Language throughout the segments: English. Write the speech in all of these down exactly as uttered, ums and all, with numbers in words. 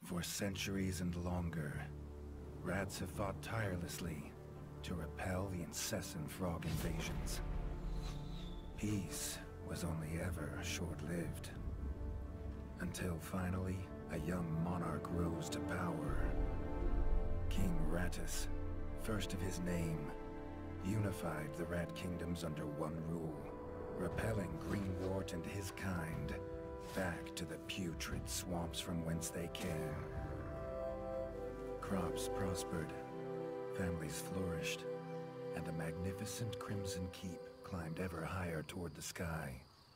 For centuries and longer, rats have fought tirelessly to repel the incessant frog invasions. Peace was only ever short-lived. Until finally, a young monarch rose to power. King Rattus, first of his name, unified the Rat Kingdoms under one rule, repelling Greenwort and his kind back to the putrid swamps from whence they came. Crops prospered, families flourished, and a magnificent Crimson Keep climbed ever higher toward the sky.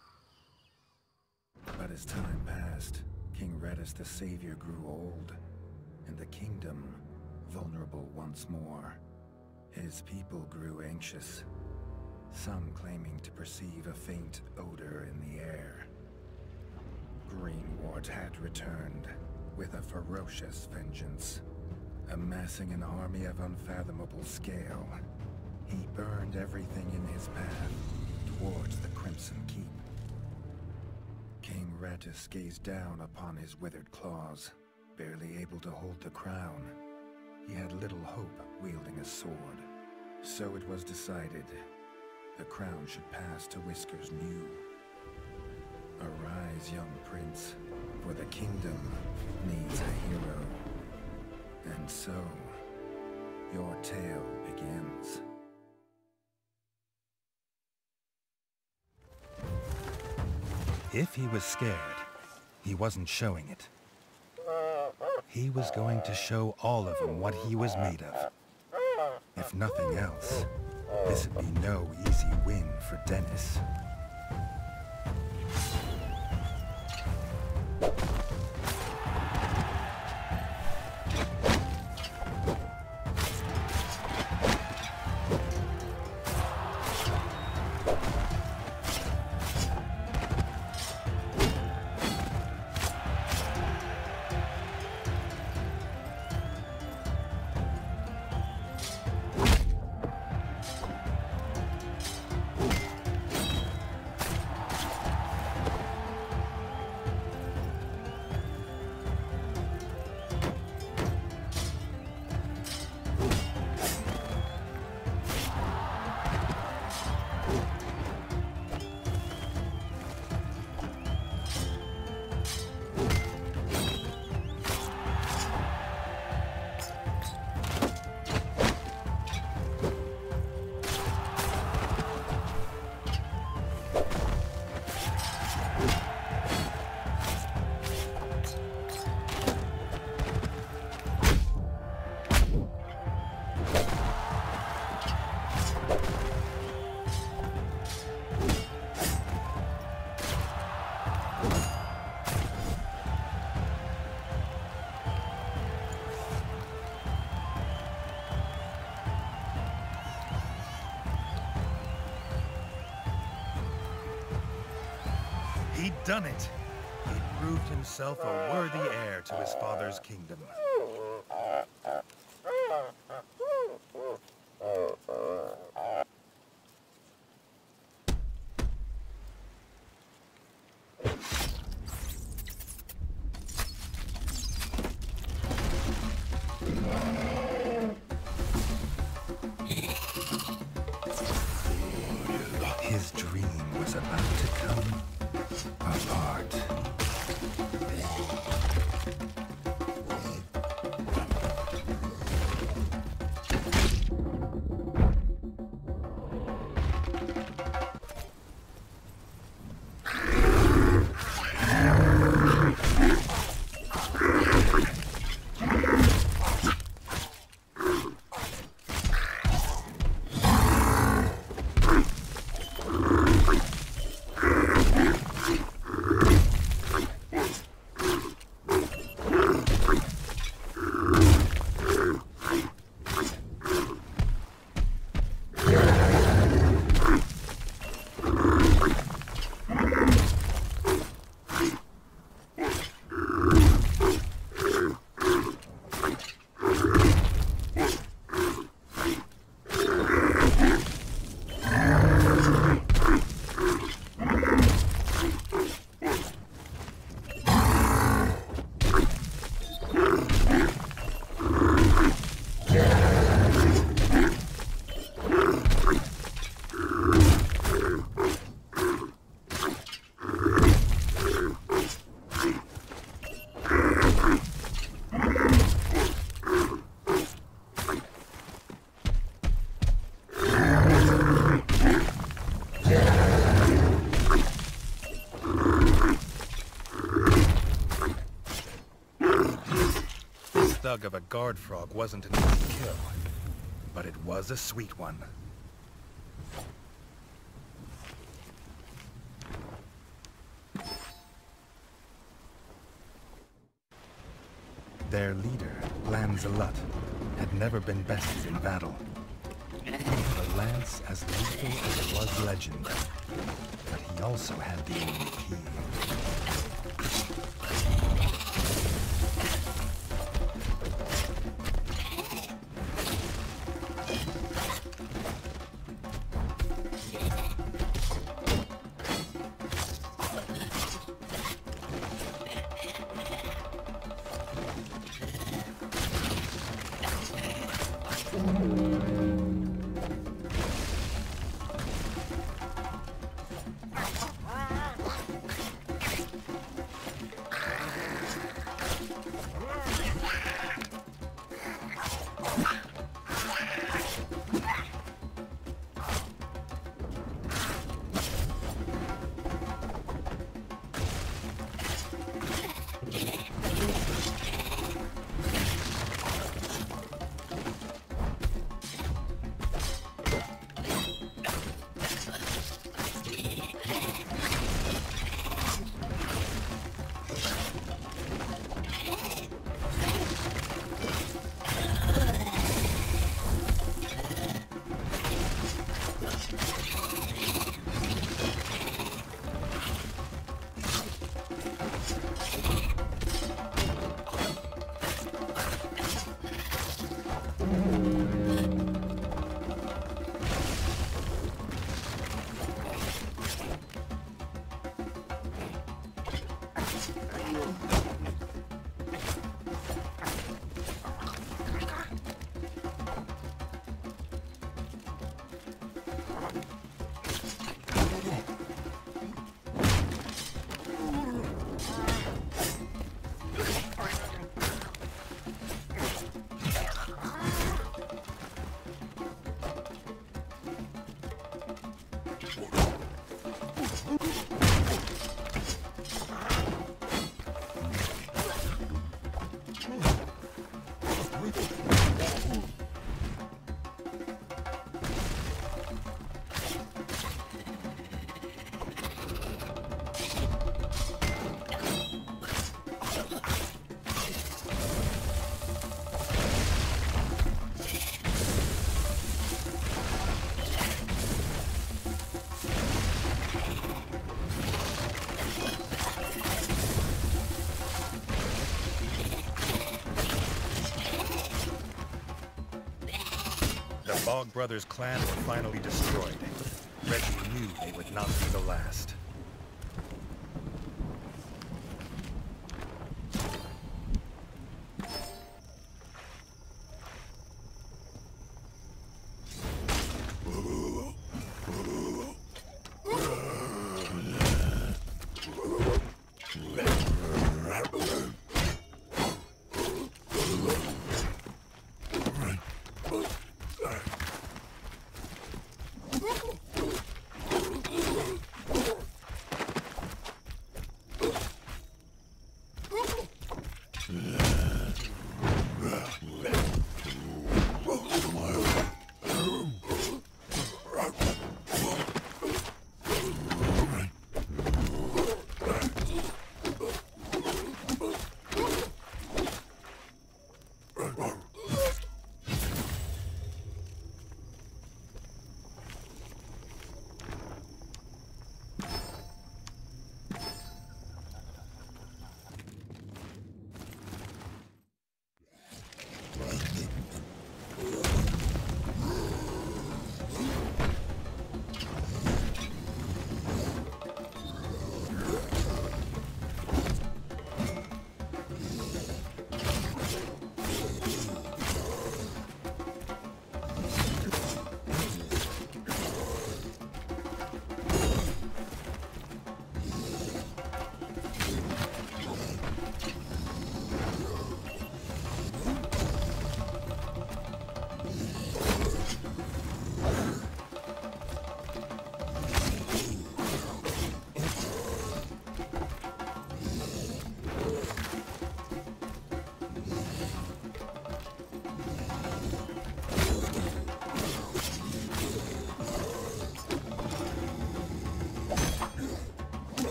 But as time passed, King Rattus the Savior grew old, and the kingdom vulnerable once more. His people grew anxious, some claiming to perceive a faint odor in the air. Greenwort had returned with a ferocious vengeance. Amassing an army of unfathomable scale, he burned everything in his path towards the Crimson Keep. King Rattus gazed down upon his withered claws, barely able to hold the crown. He had little hope wielding a sword. So it was decided the crown should pass to Whiskers New. Arise, young prince, for the kingdom needs a hero. And so, your tale begins. If he was scared, he wasn't showing it. He was going to show all of them what he was made of. If nothing else, this would be no easy win for Dennis. He'd done it. He'd proved himself a worthy heir to his father's kingdom. His dream was about to come apart. thug of a guard frog wasn't an easy kill, but it was a sweet one. Their leader, Lanzalut, had never been bested in battle. He had a lance as lethal as it was legend, but he also had the only key. The Bog Brothers clan were finally destroyed. Reggie knew they would not be the last.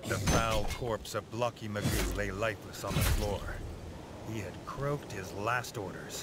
The foul corpse of Blocky Magoo lay lifeless on the floor. He had croaked his last orders.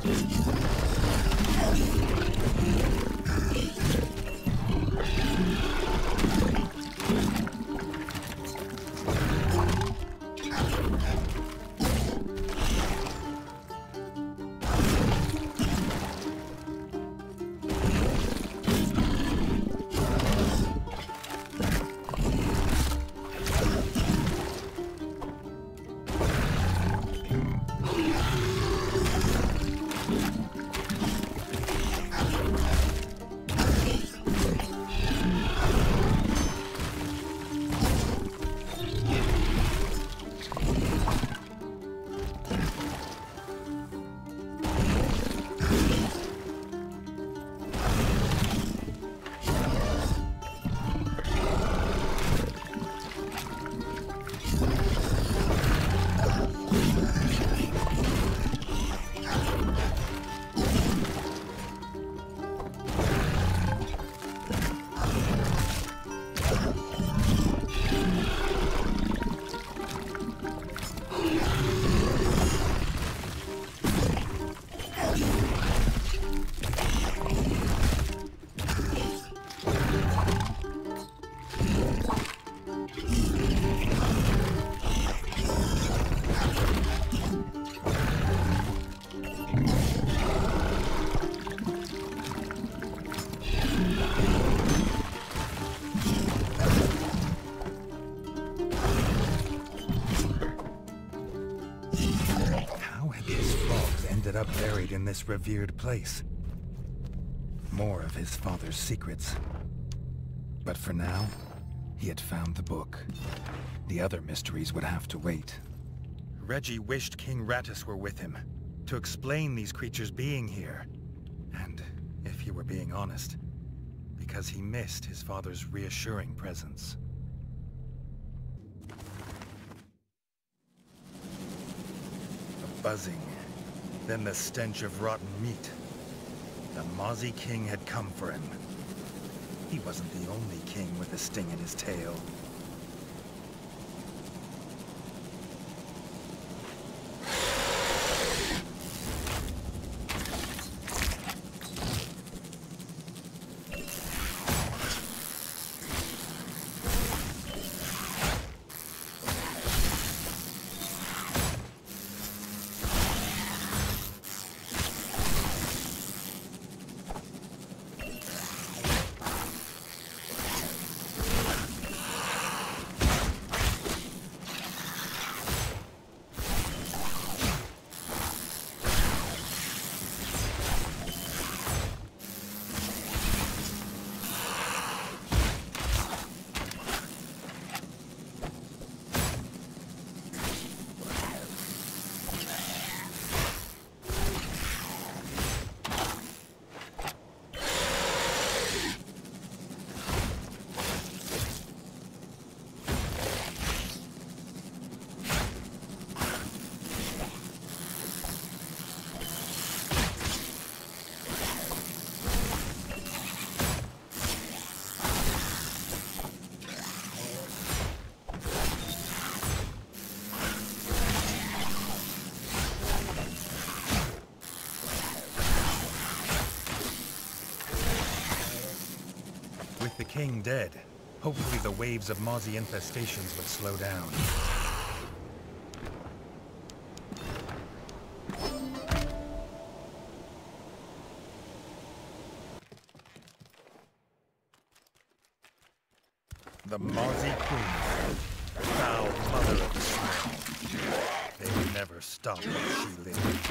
You buried in this revered place. More of his father's secrets. But for now, he had found the book. The other mysteries would have to wait. Reggie wished King Rattus were with him, to explain these creatures being here. And, if he were being honest, because he missed his father's reassuring presence. A buzzing, then the stench of rotten meat. The Mozzie King had come for him. He wasn't the only king with a sting in his tail. With the king dead, hopefully the waves of Mozzie infestations would slow down. The Mozzie Queen, foul mother of the smell. They would never stop where she lived.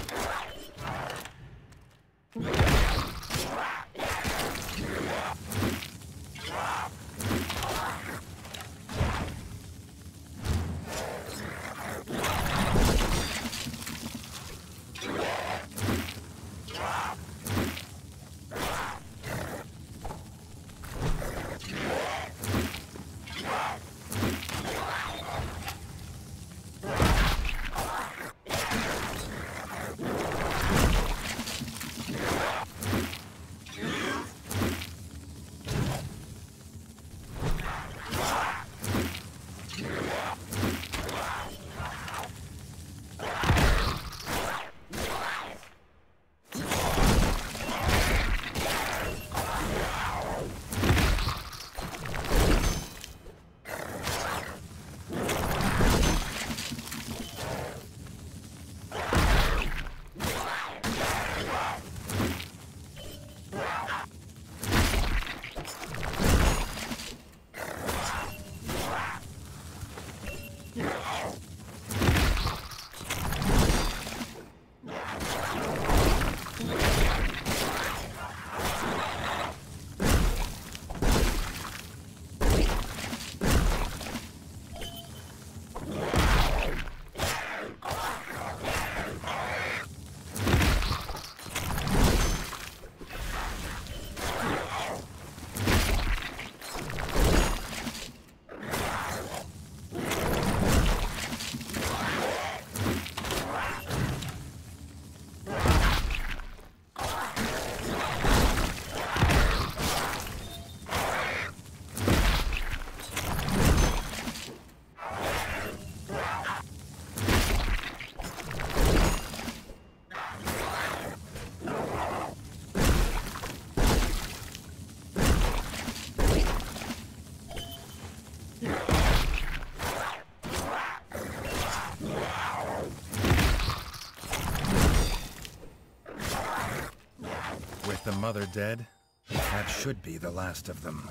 With the mother dead, that should be the last of them.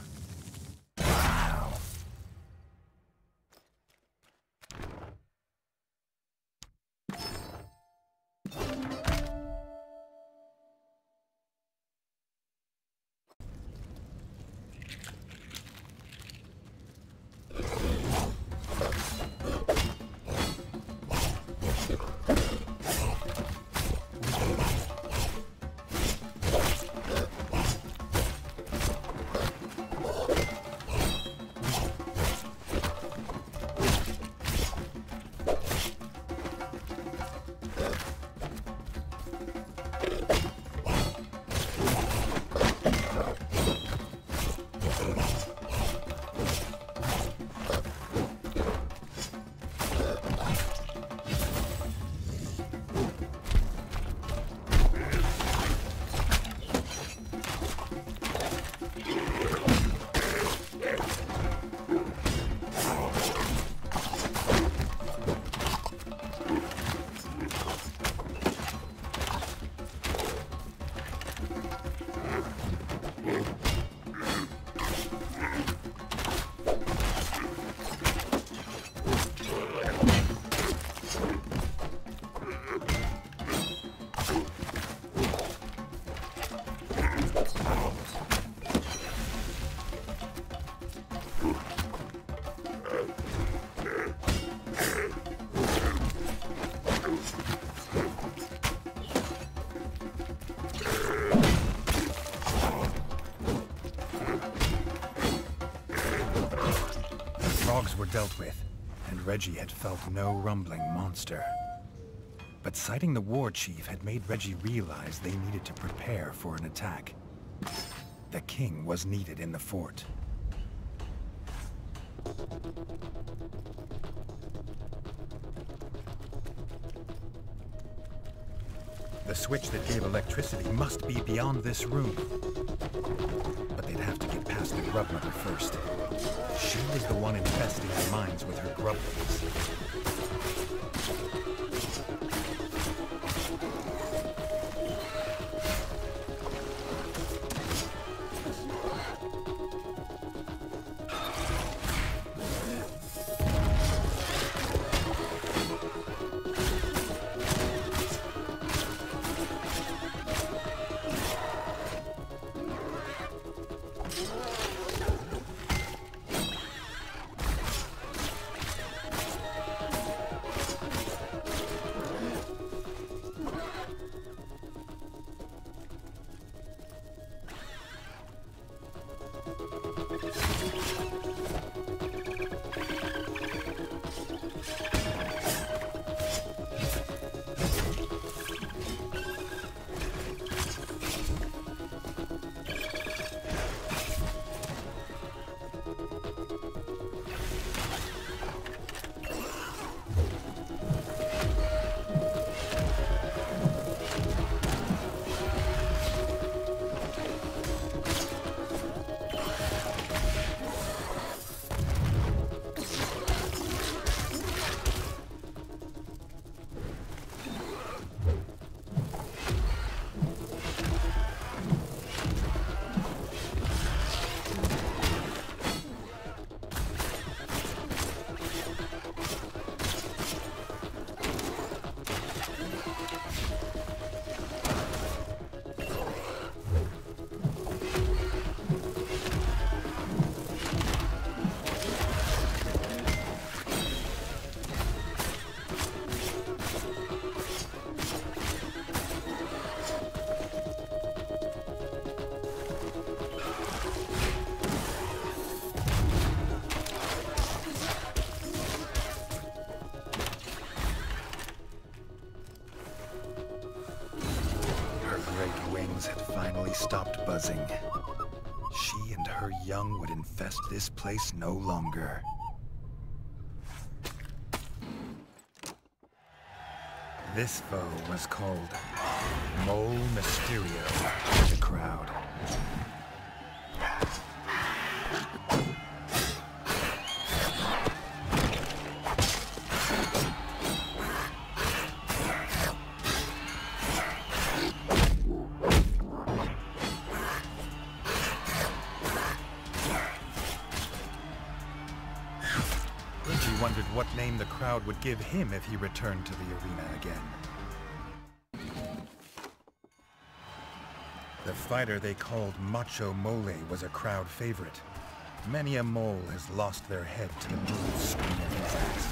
Now. frogs were dealt with, and Reggie had felt no rumbling monster. But sighting the war chief had made Reggie realize they needed to prepare for an attack. The king was needed in the fort. The switch that gave electricity must be beyond this room. But they'd have to get past the Grub Mother first. She was the one infesting the mines with her grublings. Stopped buzzing. She and her young would infest this place no longer. This foe was called Mole Mysterio to the crowd. Wondered what name the crowd would give him if he returned to the arena again. The fighter they called Macho Mole was a crowd favorite. Many a mole has lost their head to the brutal scream of his axe.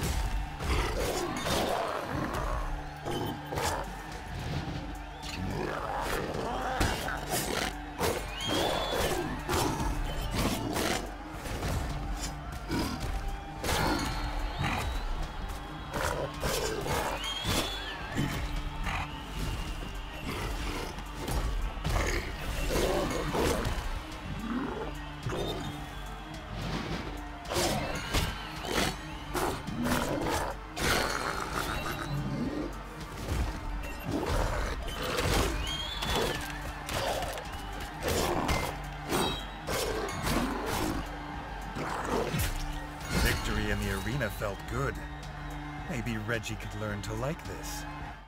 In the arena felt good. Maybe Reggie could learn to like this.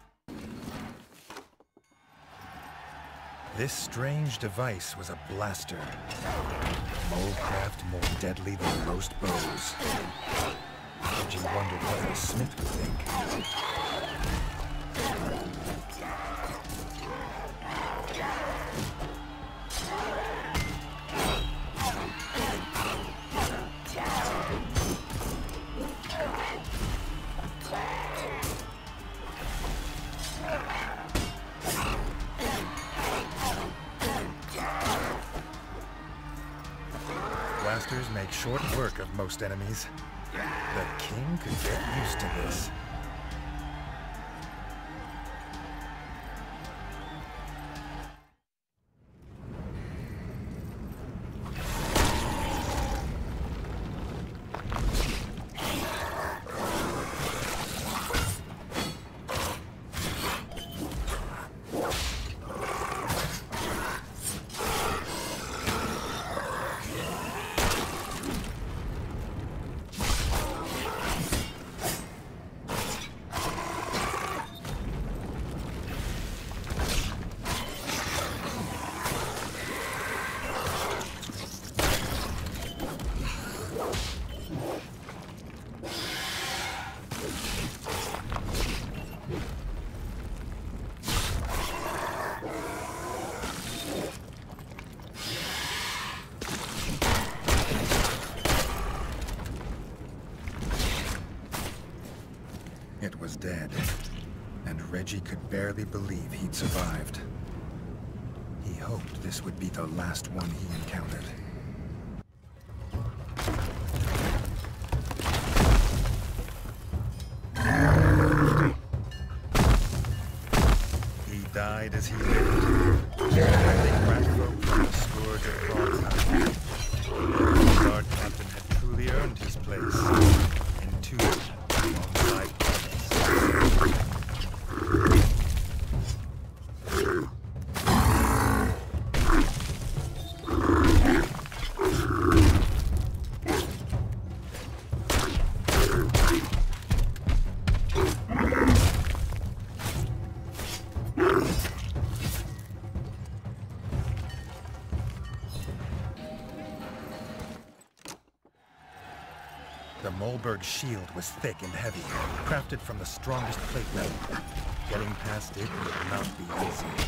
This strange device was a blaster. Molecraft more deadly than most bows. Reggie wondered what the smith would think. blasters make short work of most enemies. The king could get used to this. It was dead, and Reggie could barely believe he'd survived. He hoped this would be the last one he encountered. He died as he lived, defending Ratfolk from the scourge of Frogtown. The guard captain had truly earned his place, entombed alongside others. The Mollberg shield was thick and heavy, crafted from the strongest plate metal. Getting past it would not be easy.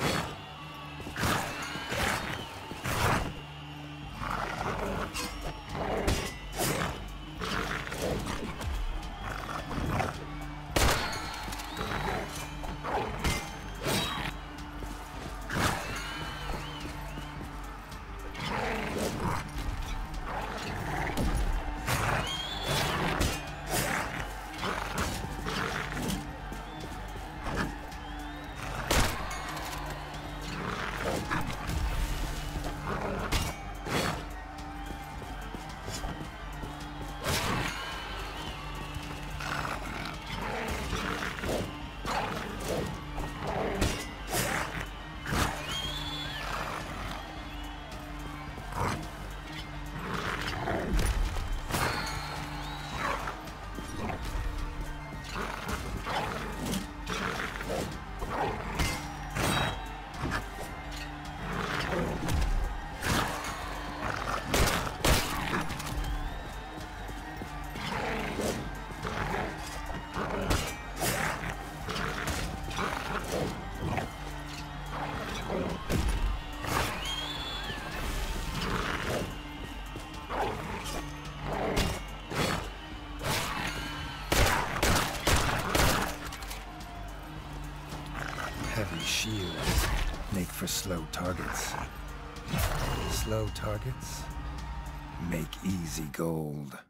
Heavy shields make for slow targets. Slow targets make easy gold.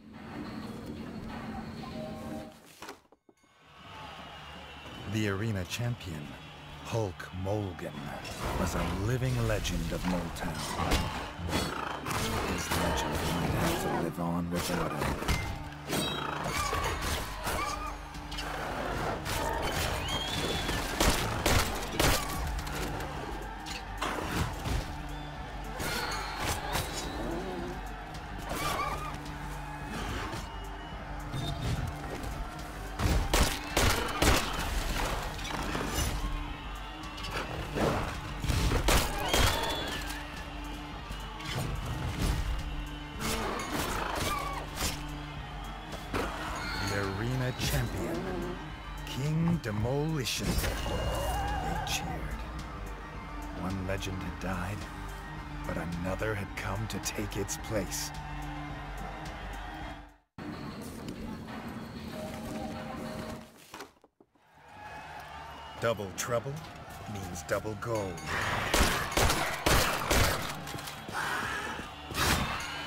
The arena champion, Hulk Mulligan, was a living legend of Molltown. His legend might have to live on without him. Champion, King Demolition. They cheered. One legend had died, but another had come to take its place. Double trouble means double gold.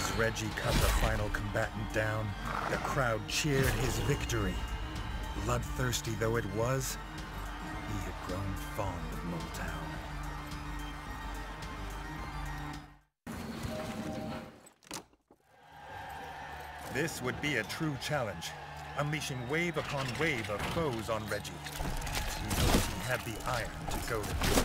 As Reggie cut the final combatant down, the crowd cheered his victory. Bloodthirsty though it was, he had grown fond of Moletown. This would be a true challenge, unleashing wave upon wave of foes on Reggie. He hoped he had the iron to go to Jules.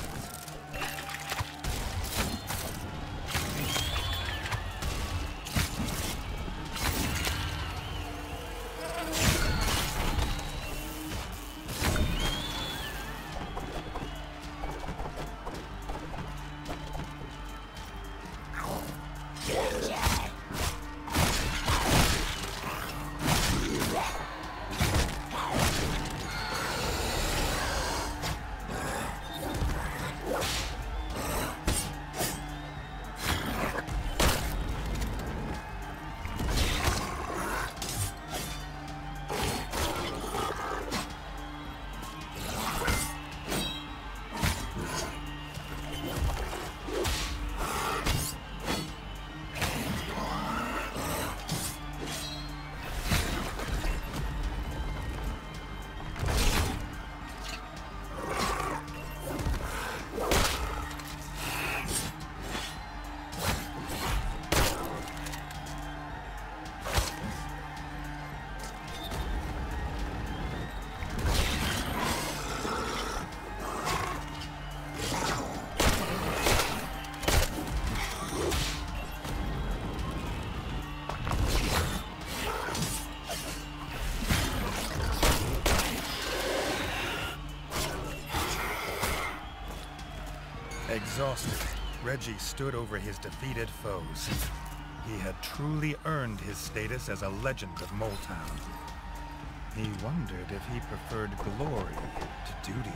Exhausted, Reggie stood over his defeated foes. He had truly earned his status as a legend of Moletown. He wondered if he preferred glory to duty.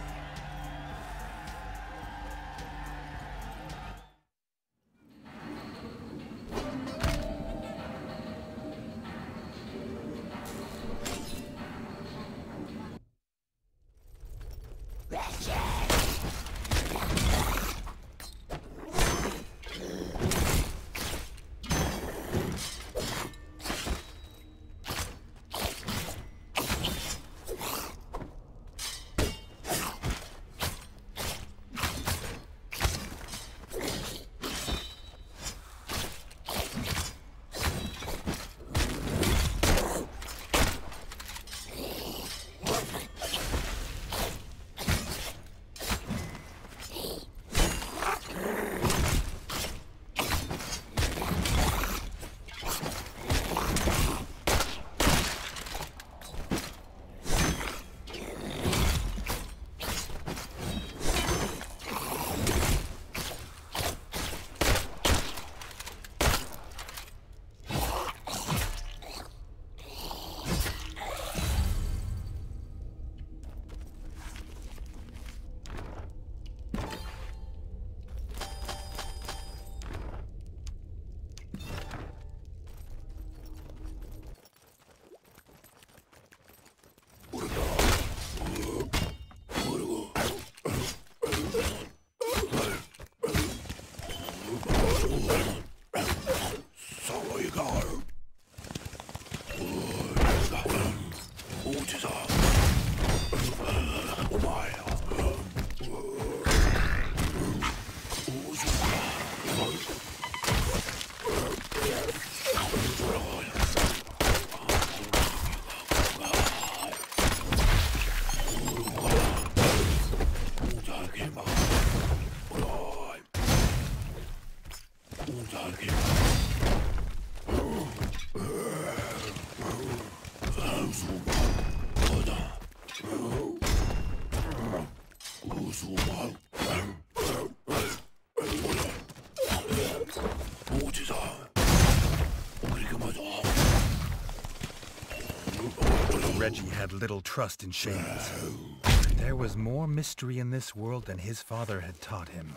Reggie had little trust in shamans. There was more mystery in this world than his father had taught him.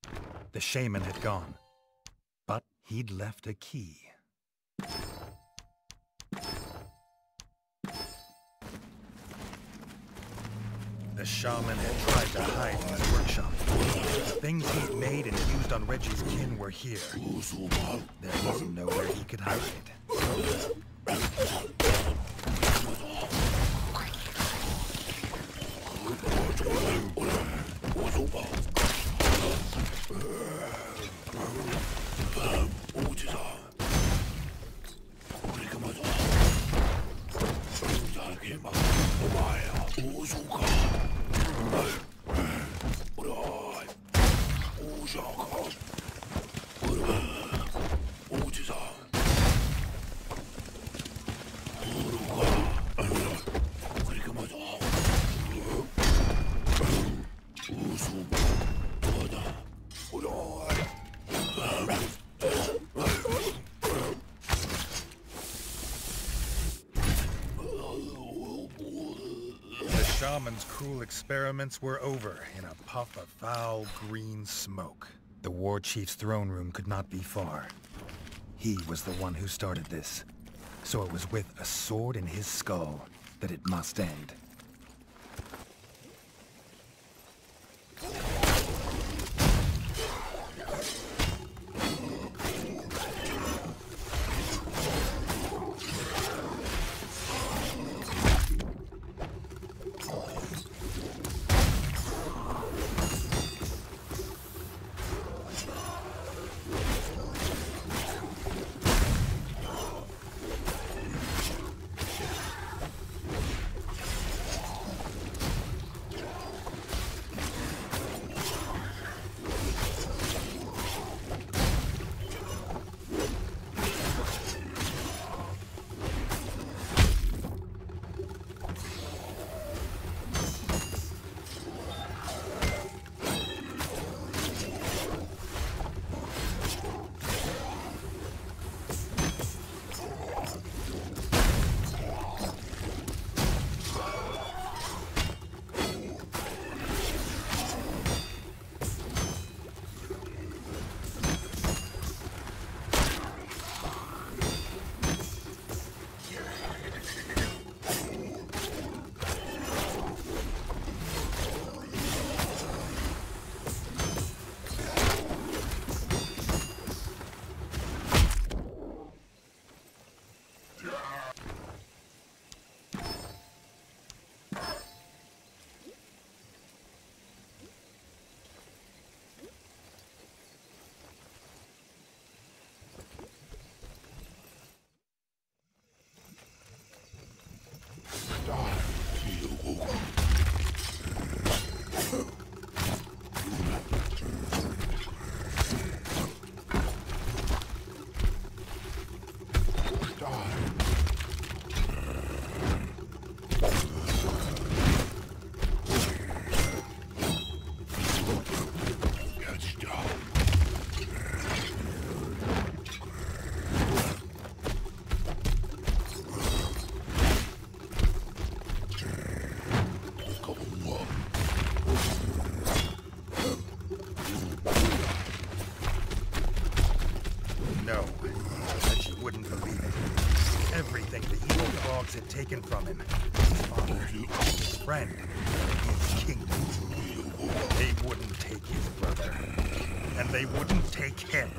The shaman had gone, but he'd left a key. The shaman had tried to hide in his workshop. The things he'd made and used on Reggie's kin were here. There was nowhere he could hide it. The shaman's cruel experiments were over in a puff of foul green smoke. The war chief's throne room could not be far. He was the one who started this, so it was with a sword in his skull that it must end. Had taken from him. His father, his friend, his kingdom. They wouldn't take his brother, and they wouldn't take him.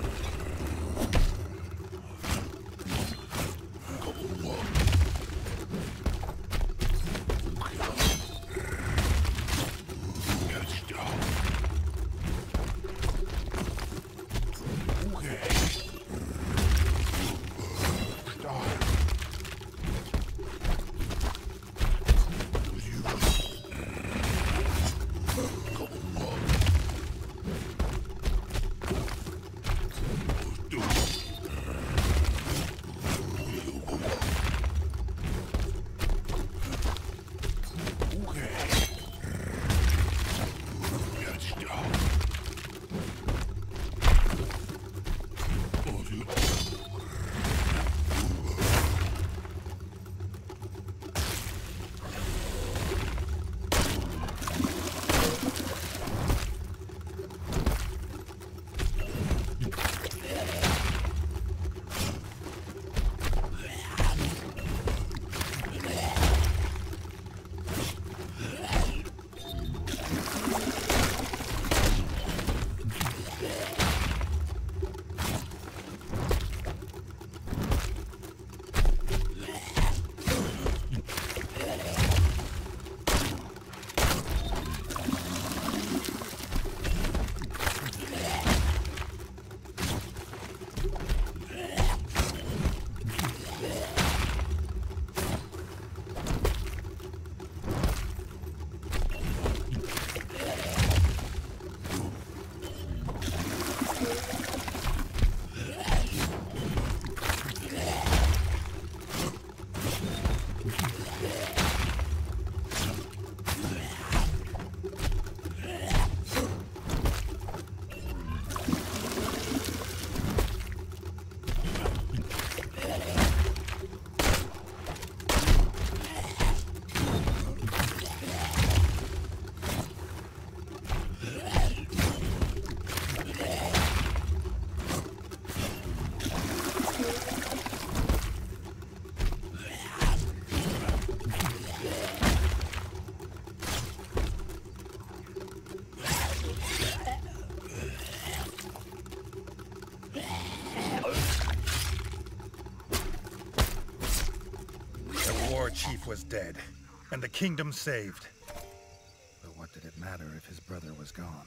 our chief was dead, and the kingdom saved. But what did it matter if his brother was gone?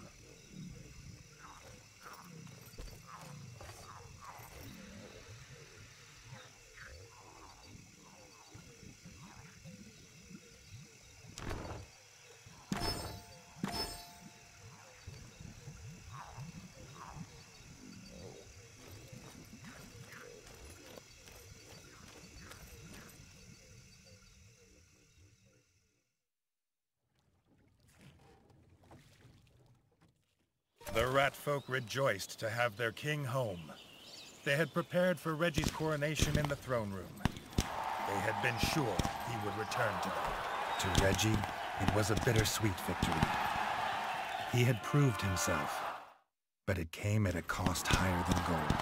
The rat folk rejoiced to have their king home. They had prepared for Reggie's coronation in the throne room. They had been sure he would return to them. To Reggie, it was a bittersweet victory. He had proved himself, but it came at a cost higher than gold.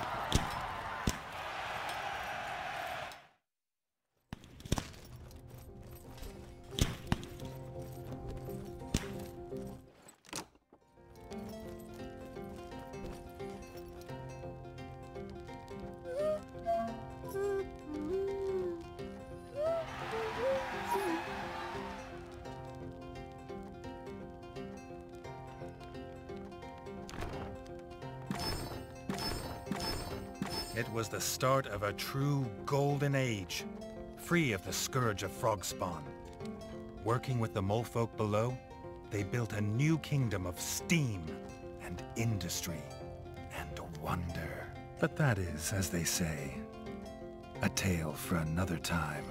It was the start of a true golden age, free of the scourge of frog spawn. Working with the molefolk below, they built a new kingdom of steam and industry and wonder. But that is, as they say, a tale for another time.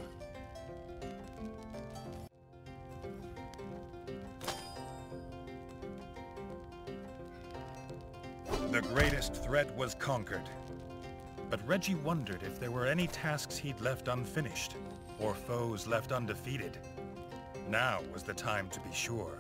The greatest threat was conquered. But Reggie wondered if there were any tasks he'd left unfinished, or foes left undefeated. Now was the time to be sure.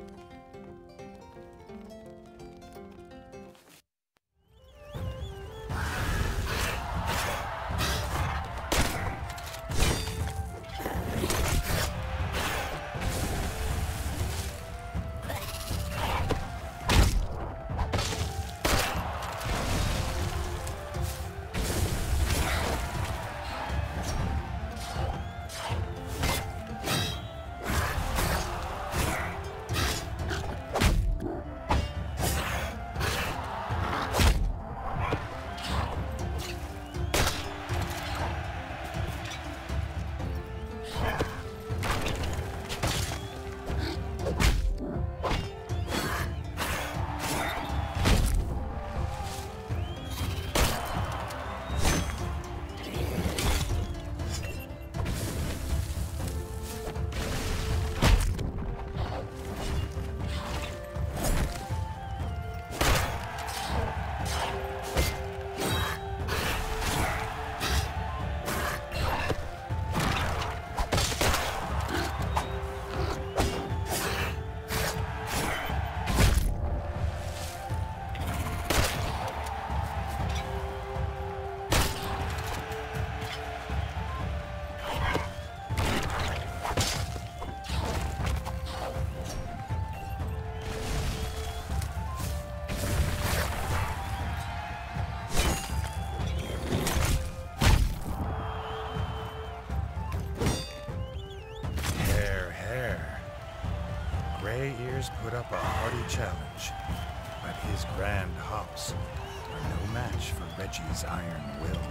Put up a hearty challenge, but his grand hops were no match for Reggie's iron will.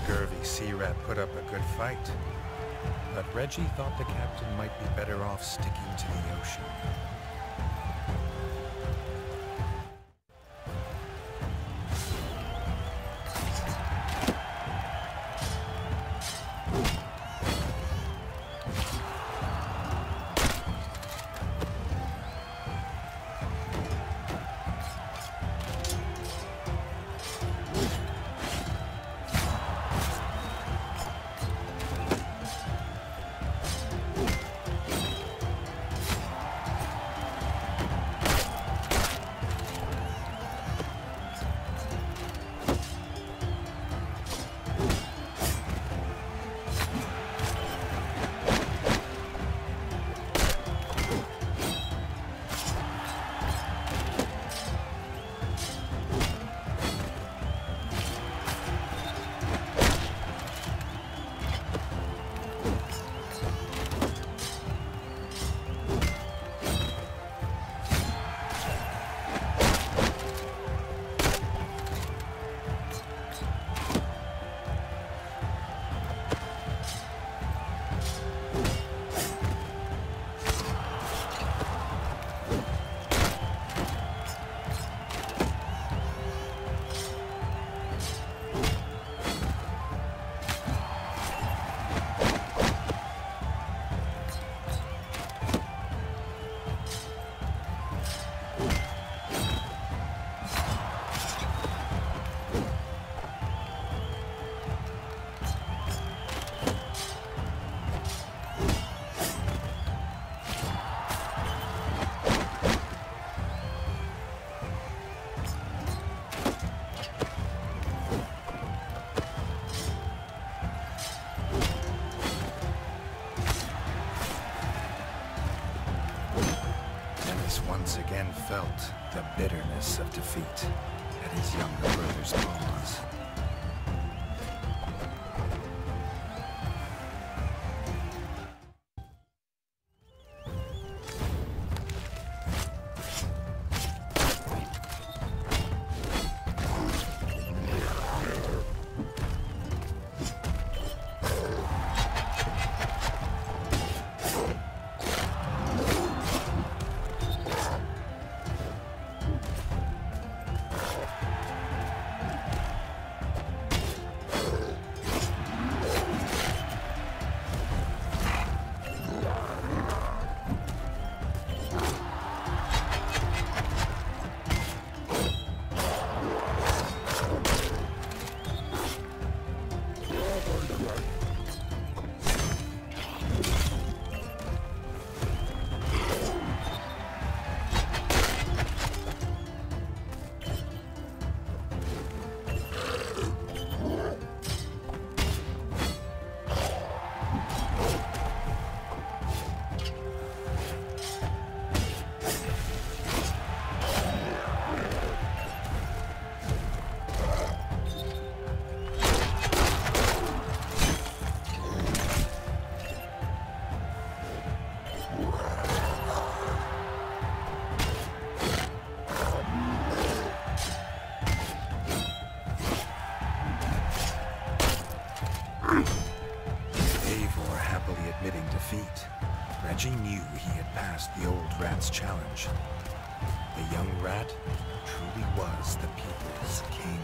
scurvy sea rat put up a good fight, but Reggie thought the captain might be better off sticking to the ocean. Once again felt the bitterness of defeat at his younger brother's paws. Eivor happily admitting defeat, Reggie knew he had passed the old rat's challenge. The young rat truly was the people's king.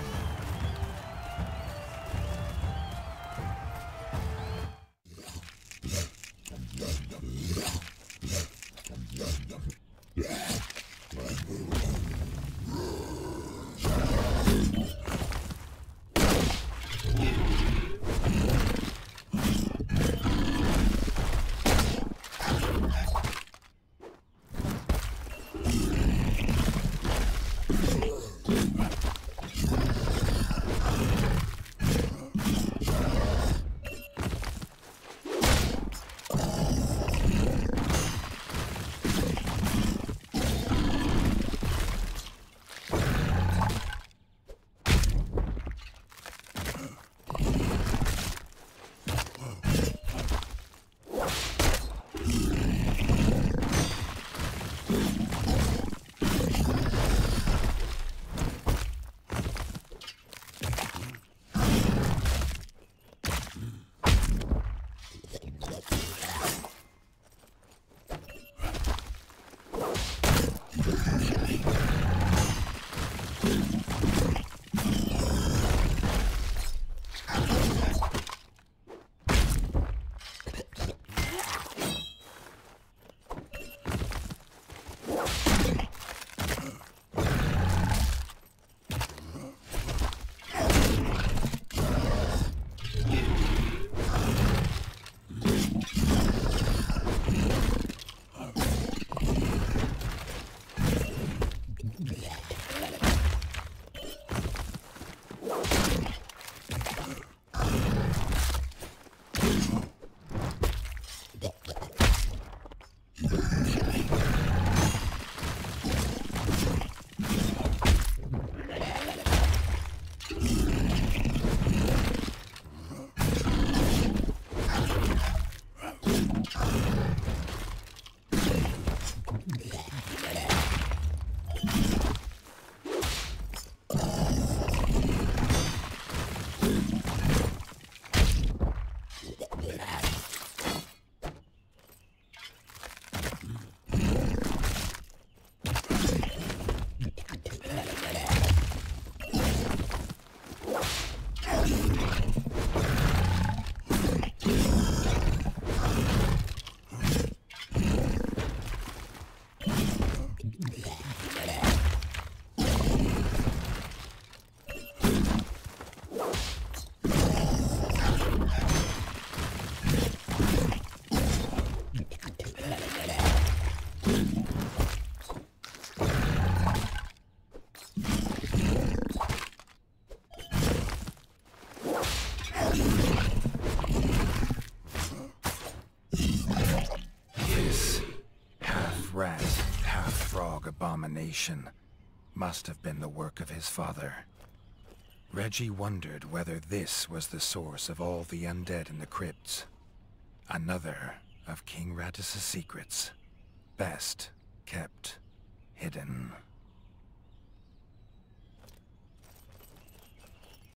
creation must have been the work of his father. Reggie wondered whether this was the source of all the undead in the crypts. Another of King Rattus' secrets, best kept hidden.